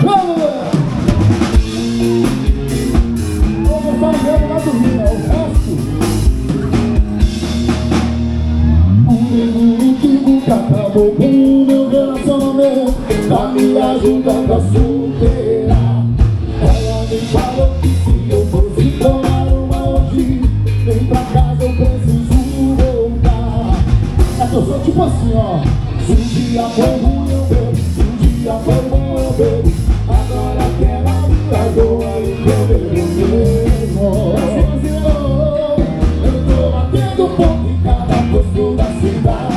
Acabou com o meu relacionamento, tá me ajudando a superar. Ela me falou que se eu fosse tomar uma hoje, vem pra casa, eu preciso voltar. É que eu sou tipo assim, ó. Se um dia foi ruim eu bebo, se um dia foi bom eu bebo. Agora que ela me largou, aí que eu bebo mesmo. Eu tô batendo ponto em cada posto da cidade.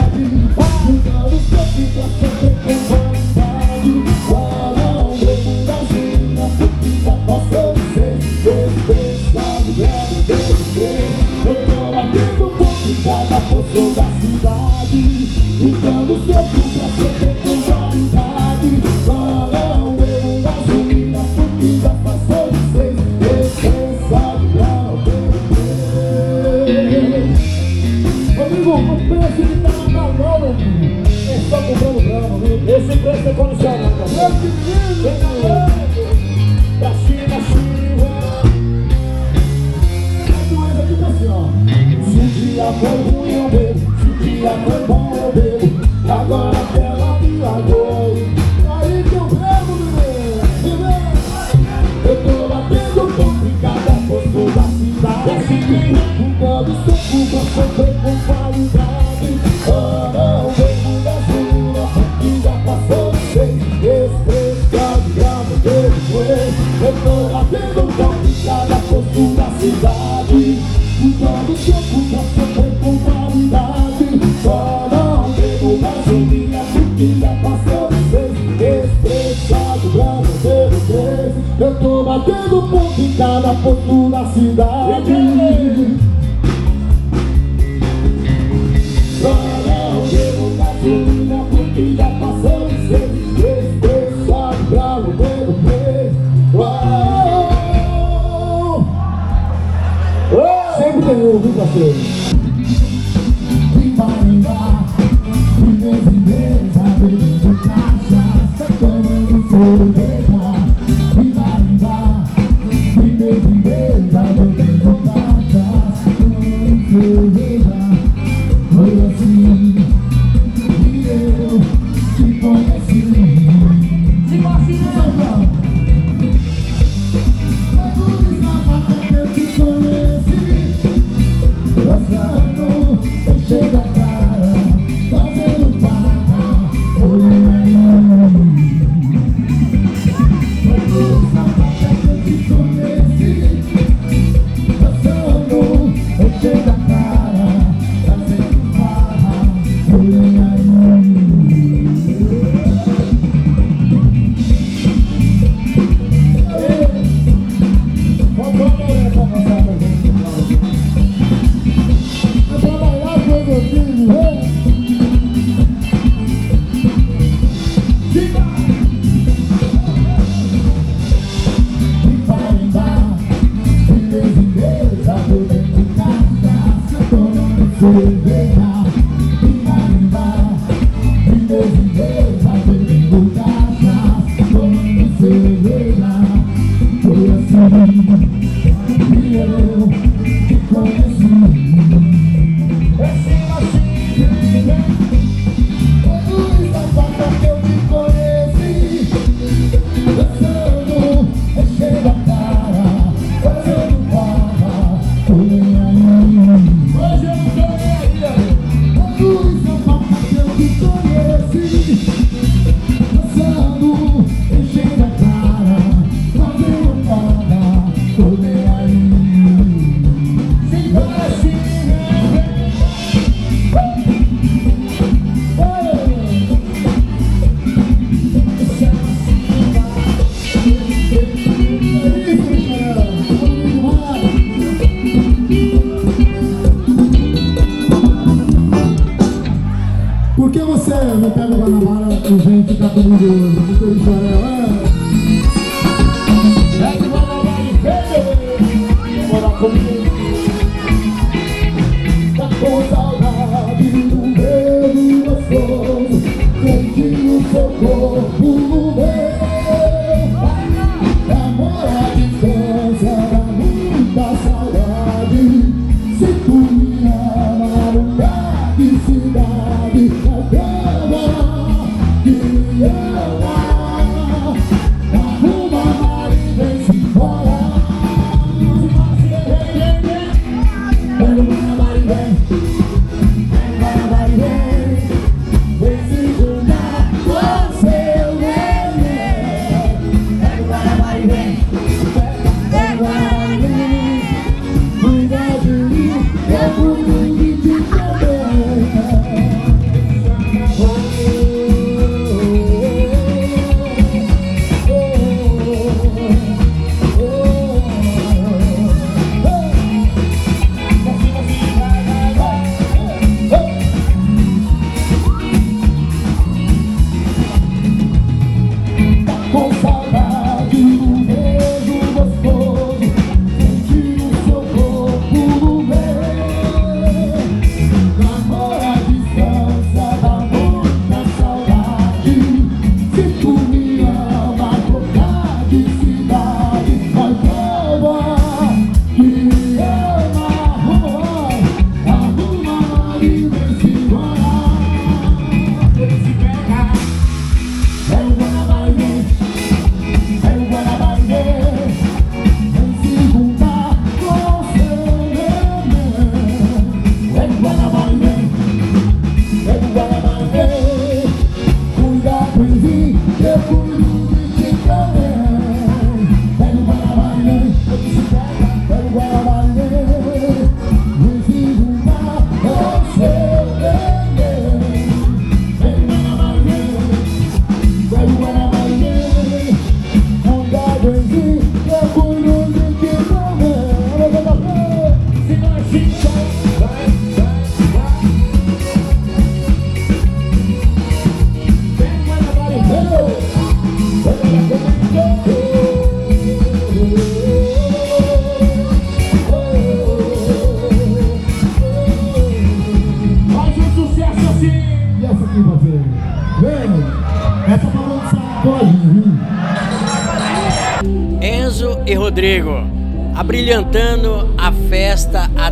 Cada posto da cidade, ficando seco pra ser com qualidade. Só não bebo gasolina porque já passou de 6. Esse sabe não beber. Amigo, o preço de tá na mão, meu filho. Eles estão comprando grama, viu? Esse preço é condicionado. Da China, mas é tipo assim, ó. Se um dia foi ruim eu bebo, se um dia foi bom eu bebo. Agora que ela me largou, aí que eu bebo, bebê. Eu tô batendo ponto em cada posto da cidade, juntando seco pra sofrer com qualidade. Oh, não bebo gasolina porque já passou de 6. Esse preço de grama depois. Eu tô batendo ponto em cada posto da cidade, juntando seco pra sofrer com qualidade. Só não bebo gasolina porque já passou de 6. Estressado, grama, dedo 3. Eu tô batendo ponto em cada posto da cidade. Só não bebo gasolina porque já passou de 6. Estressado, grama, dedo 3. Sempre tem um, viu, parceiro? De vez em vez, abrindo cachaça, tomando cerveja. De vez em vez, abrindo cachaça, tomando cerveja. Foi assim que eu te conheci. Se vacina, não. Eu te conheci. Passando, enchendo a cara, fazendo barra, olhando aí. Quando sapato eu te conheci. Passando, enchendo a cara, fazendo barra, olhando aí. Vamos ver pra passar pra gente. Por que você não pega o Guanabara e vem ficar comigo hoje? Muito original, é que Guanabara e vem morar comigo. Tá com saudade do beijo gostoso, sentindo seu corpo no meu. e Rodrigo, abrilhantando a festa, a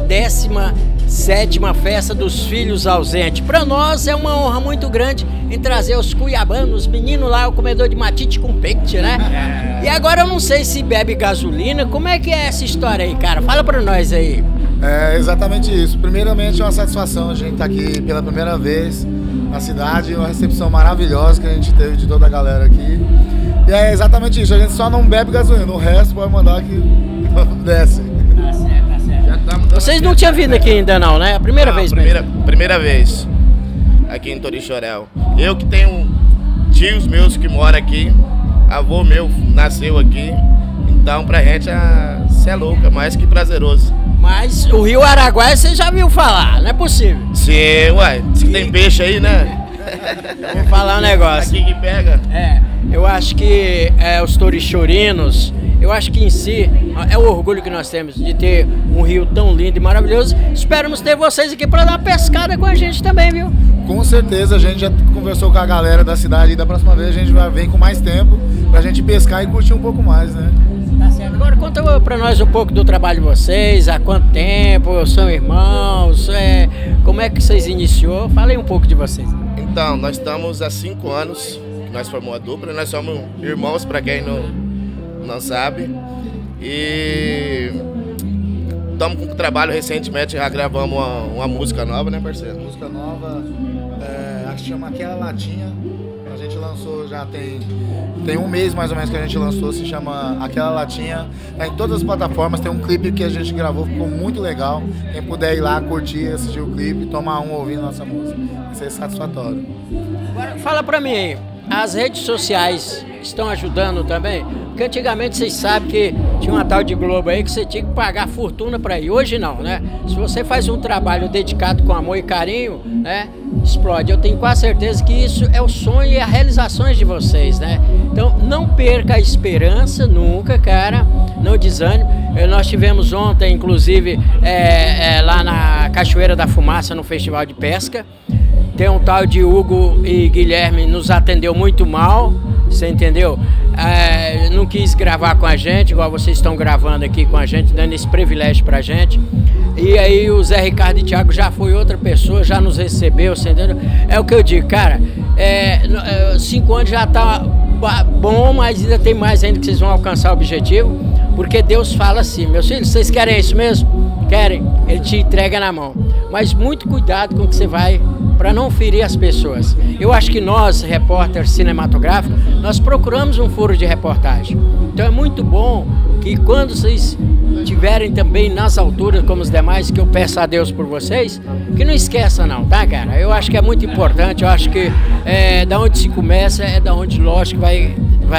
17ª festa dos filhos ausentes. Para nós é uma honra muito grande em trazer os cuiabanos, os meninos lá, o comedor de matite com peito, né? E agora eu não sei se bebe gasolina, como é que é essa história aí, cara? Fala para nós aí. É exatamente isso. Primeiramente é uma satisfação a gente estar aqui pela primeira vez na cidade, uma recepção maravilhosa que a gente teve de toda a galera aqui. E é exatamente isso, a gente só não bebe gasolina, o resto pode mandar que desce. Tá certo, tá certo. Vocês não tinham vindo aqui ainda não, né? A primeira vez mesmo? Primeira vez, aqui em Torixoréu. Eu que tenho tios meus que moram aqui, avô meu nasceu aqui, então pra gente cê é louco, é mais que prazeroso. Mas o Rio Araguaia você já viu falar, não é possível? Sim, uai, diz que tem peixe aí, né? Vou falar um negócio. Aqui que pega. Eu acho que os torixorinos, eu acho que em si é o orgulho que nós temos de ter um rio tão lindo e maravilhoso. Esperamos ter vocês aqui para dar uma pescada com a gente também, viu? Com certeza, a gente já conversou com a galera da cidade e da próxima vez a gente vai vir com mais tempo pra gente pescar e curtir um pouco mais, né? Tá certo. Agora conta pra nós um pouco do trabalho de vocês, há quanto tempo, são irmãos, como é que vocês iniciou? Fala aí um pouco de vocês. Então, nós estamos há 5 anos que nós formamos a dupla, nós somos irmãos, para quem não sabe. E estamos com o trabalho recentemente, já gravamos uma música nova, né, parceiro? Música nova, acho que chama Aquela Latinha. A gente lançou já tem um mês mais ou menos que a gente lançou, se chama Aquela Latinha. Em todas as plataformas tem um clipe que a gente gravou, ficou muito legal. Quem puder ir lá, curtir, assistir o clipe, tomar ouvindo nossa música, vai ser satisfatório. Agora, fala pra mim aí, as redes sociais estão ajudando também? Porque antigamente vocês sabem que tinha uma tal de Globo aí que você tinha que pagar fortuna pra ir. Hoje não, né? Se você faz um trabalho dedicado com amor e carinho, né? Explode. Eu tenho quase certeza que isso é o sonho e as realizações de vocês, né? Então não perca a esperança nunca, cara. Não desânimo. Nós tivemos ontem, inclusive, lá na Cachoeira da Fumaça, no Festival de Pesca. Tem um tal de Hugo e Guilherme nos atendeu muito mal, você entendeu? Não quis gravar com a gente, igual vocês estão gravando aqui com a gente, dando esse privilégio pra gente. E aí o Zé Ricardo e Thiago já foi outra pessoa, já nos recebeu, você entendeu? É o que eu digo, cara, 5 anos já tá bom, mas ainda tem mais ainda que vocês vão alcançar o objetivo, porque Deus fala assim, meus filhos, vocês querem isso mesmo? Querem? Ele te entrega na mão. Mas muito cuidado com o que você vai, para não ferir as pessoas. Eu acho que nós, repórteres cinematográficos, nós procuramos um furo de reportagem. Então é muito bom que quando vocês estiverem também nas alturas, como os demais, que eu peço a Deus por vocês, que não esqueça não, tá, cara? Eu acho que é muito importante, eu acho que da onde se começa é da onde, lógico, vai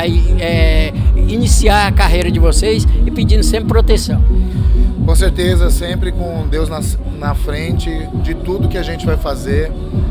iniciar a carreira de vocês e pedindo sempre proteção. Com certeza, sempre com Deus na frente de tudo que a gente vai fazer.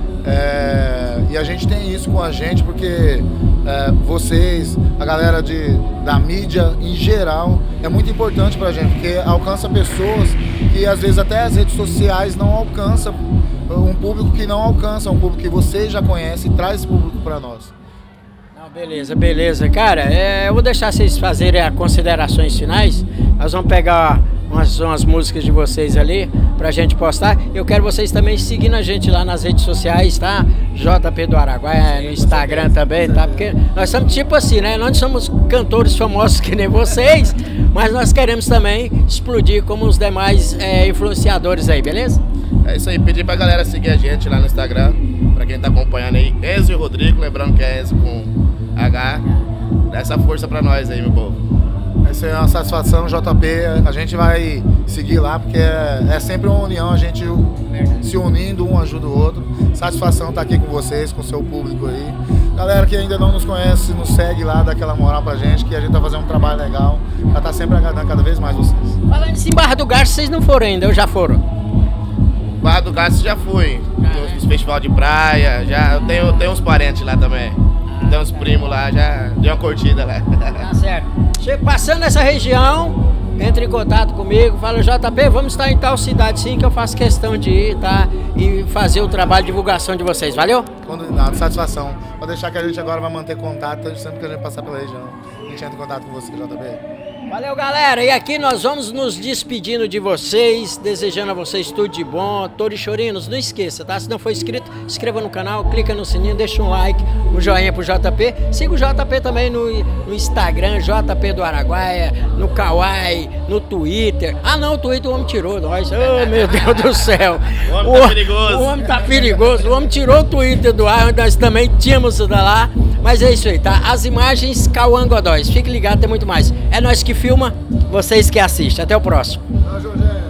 E a gente tem isso com a gente porque vocês, a galera da mídia em geral, é muito importante pra gente, porque alcança pessoas que às vezes até as redes sociais não alcançam, um público que não alcança, um público que vocês já conhecem e traz esse público pra nós. Beleza, beleza. Cara, eu vou deixar vocês fazerem as considerações finais. Nós vamos pegar umas músicas de vocês ali pra gente postar. Eu quero vocês também seguindo a gente lá nas redes sociais, tá? JP do Araguaia, no Instagram também, tá? Porque nós somos tipo assim, né? Nós não somos cantores famosos que nem vocês, mas nós queremos também explodir como os demais influenciadores aí, beleza? É isso aí, pedir pra galera seguir a gente lá no Instagram, pra quem tá acompanhando aí, Enzo e Rodrigo, lembrando que é Enzo com H, dá essa força pra nós aí, meu povo. Essa é uma satisfação, JP, a gente vai seguir lá, porque é sempre uma união, a gente se unindo, um ajuda o outro. Satisfação estar aqui com vocês, com o seu público aí. Galera que ainda não nos conhece, nos segue lá, dá aquela moral pra gente, que a gente tá fazendo um trabalho legal, pra estar sempre agradando cada vez mais vocês. Falando em Barra do Garças, vocês não foram ainda, ou já foram? Barra do Garças já fui, nos festival de praia, eu tenho uns parentes lá também. Tem uns primos lá, já dei uma curtida lá. Tá certo. Passando nessa região, entre em contato comigo, fala, JP, vamos estar em tal cidade sim, que eu faço questão de ir, tá? E fazer o trabalho de divulgação de vocês, valeu? Combinado, satisfação. Pode deixar que a gente agora vai manter contato, sempre que a gente passar pela região. A gente entra em contato com você, JP. Valeu, galera. E aqui nós vamos nos despedindo de vocês, desejando a vocês tudo de bom. Torichorinos, não esqueça, tá? Se não for inscrito, inscreva no canal, clica no sininho, deixa um like, um joinha pro JP. Siga o JP também no Instagram, JP do Araguaia, no Kawaii, no Twitter. Ah, não, o Twitter o homem tirou nós. Oh, meu Deus do céu. O homem tá perigoso. O homem tá perigoso. O homem tirou o Twitter do ar, nós também tínhamos isso lá. Mas é isso aí, tá? As imagens, Cauã Godóis. Fique ligado, tem muito mais. É nós que filma, vocês que assistem. Até o próximo. Tchau, José.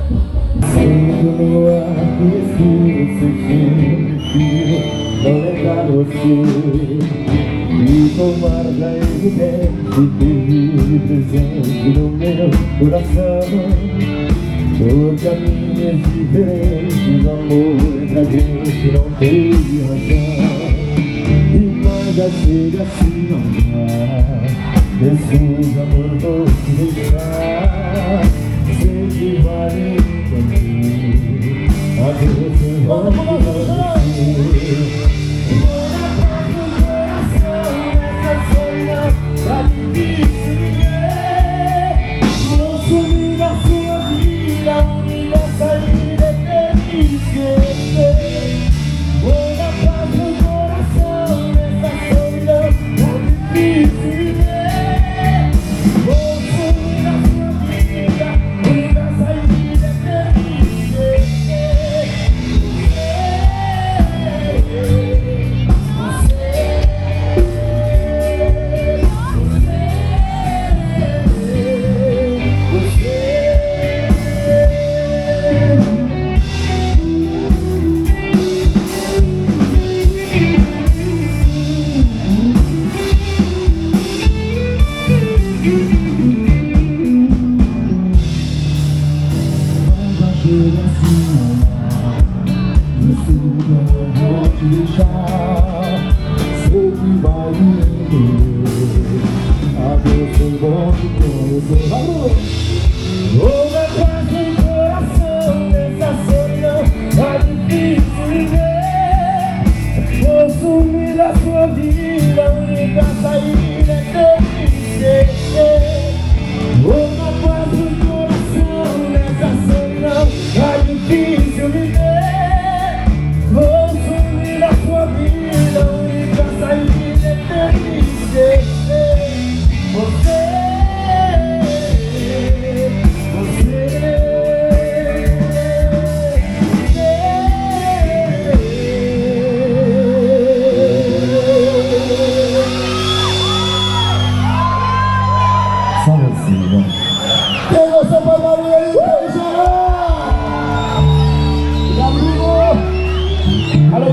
E tomar da evidente ter presente no meu coração. Por caminhos diferentes, o amor pra gente não teve razão. E nada chega assim não dá. Jesus, amor, vou te deixar. Sei que vale o caminho. Adeus, eu vou te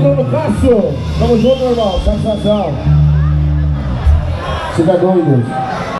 Tamo junto, meu irmão. Satisfação. Você tá doido?